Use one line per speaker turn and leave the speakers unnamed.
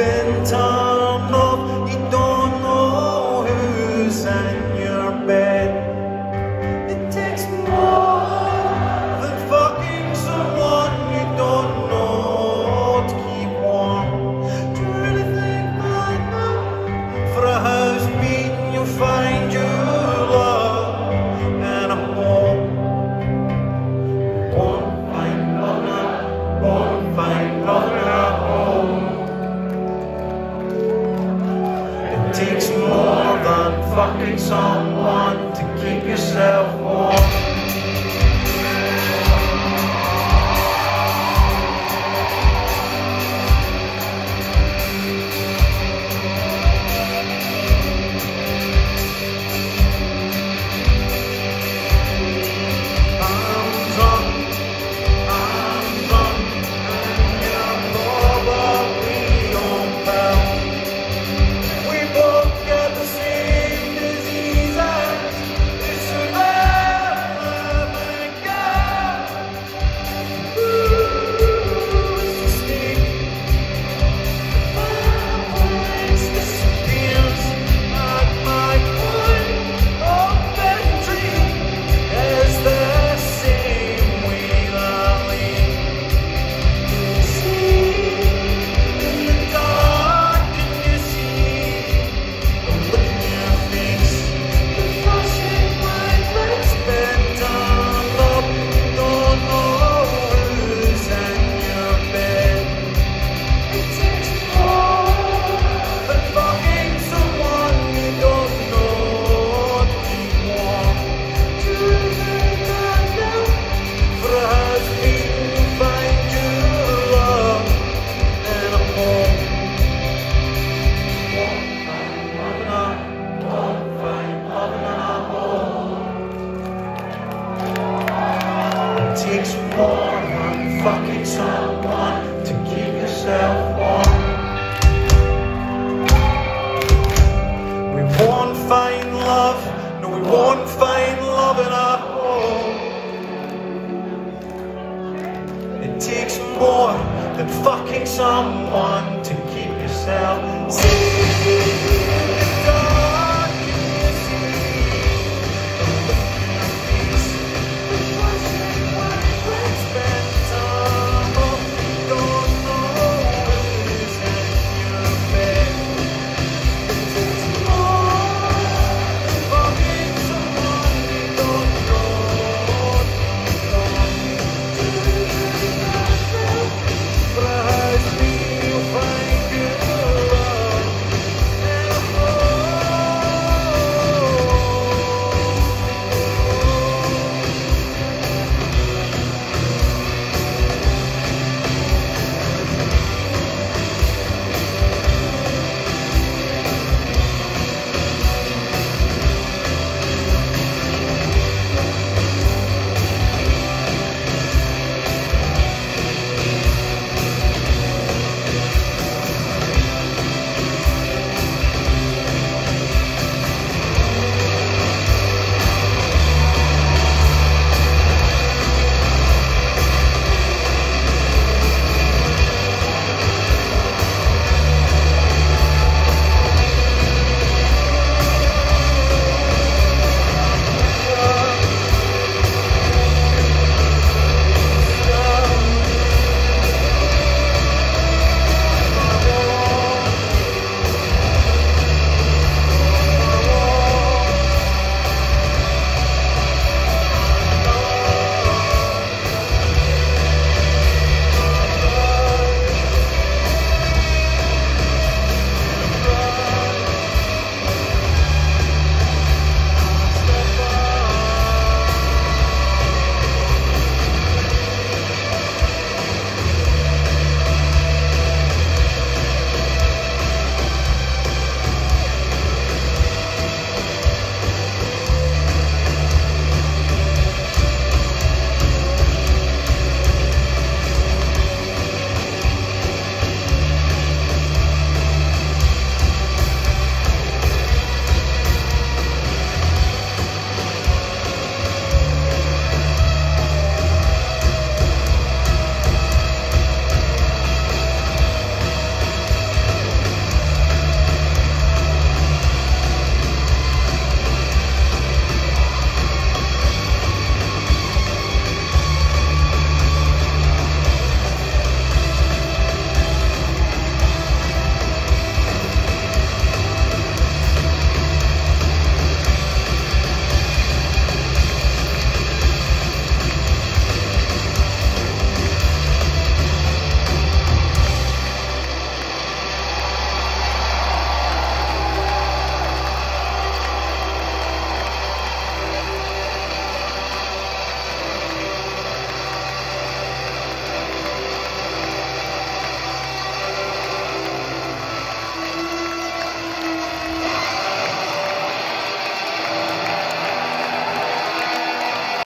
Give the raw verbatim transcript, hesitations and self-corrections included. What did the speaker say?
spend time love, you don't know who's in your bed. It takes more than fucking someone you don't know to keep warm. Do you really think like that? For a house beat you'll find your love and a home. Won't find love now, won't find love at home. It takes more than fucking someone to keep yourself warm. It takes more than fucking someone to keep yourself warm. We won't find love, no we won't find love in our home. It takes more than fucking someone to keep yourself safe.